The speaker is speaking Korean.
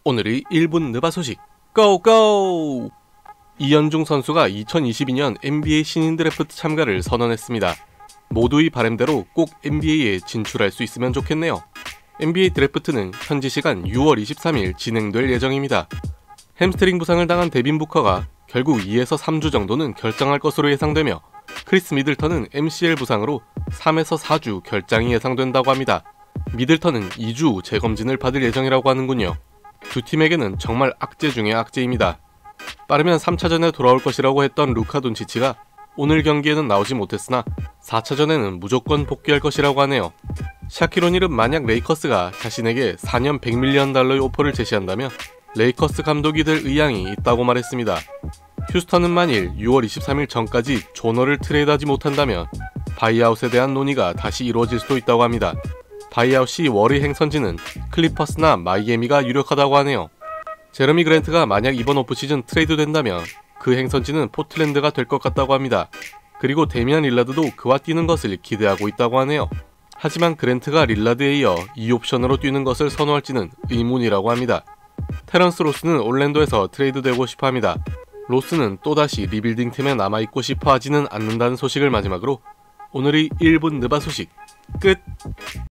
오늘의 1분 느바 소식 고고! 이현중 선수가 2022년 NBA 신인 드래프트 참가를 선언했습니다. 모두의 바람대로 꼭 NBA에 진출할 수 있으면 좋겠네요. NBA 드래프트는 현지 시간 6월 23일 진행될 예정입니다. 햄스트링 부상을 당한 데빈 부커가 결국 2에서 3주 정도는 결장할 것으로 예상되며 크리스 미들턴은 MCL 부상으로 3에서 4주 결장이 예상된다고 합니다. 미들턴은 2주 후 재검진을 받을 예정이라고 하는군요. 두 팀에게는 정말 악재 중의 악재입니다. 빠르면 3차전에 돌아올 것이라고 했던 루카 돈치치가 오늘 경기에는 나오지 못했으나 4차전에는 무조건 복귀할 것이라고 하네요. 샤킬 오닐은 만약 레이커스가 자신에게 4년 $100밀리언 오퍼를 제시한다면 레이커스 감독이 될 의향이 있다고 말했습니다. 휴스턴은 만일 6월 23일 전까지 조너를 트레이드하지 못한다면 바이아웃에 대한 논의가 다시 이루어질 수도 있다고 합니다. 바이아웃 시 월의 행선지는 클리퍼스나 마이애미가 유력하다고 하네요. 제러미 그랜트가 만약 이번 오프시즌 트레이드 된다면 그 행선지는 포틀랜드가 될 것 같다고 합니다. 그리고 데미안 릴라드도 그와 뛰는 것을 기대하고 있다고 하네요. 하지만 그랜트가 릴라드에 이어 2옵션으로 뛰는 것을 선호할지는 의문이라고 합니다. 테런스 로스는 올랜도에서 트레이드되고 싶어합니다. 로스는 또다시 리빌딩 팀에 남아있고 싶어하지는 않는다는 소식을 마지막으로 오늘의 1분 느바 소식 끝!